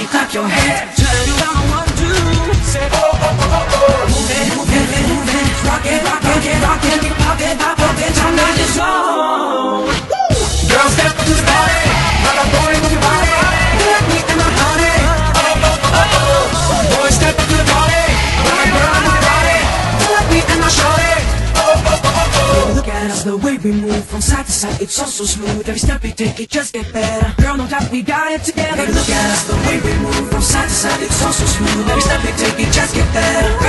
clap your hands. Turn around, 1, 2, say oh oh oh oh oh. Move it, move it, move it, rock it, rock it, rock it, pop it, pop it, time to get strong. Girls step up to the party, rock a boy with your body. Let me and my honey. Oh oh oh oh. Boys step up to the party, rock a girl with your body. Let me and my shorty. Oh oh oh oh. Look at us, the way we move from side to side, it's all so smooth. Every step we take, it just get better. Girl, no doubt we got it together. Look at us, the way we move from side to side, it's all so smooth. Every step we take, it just get better.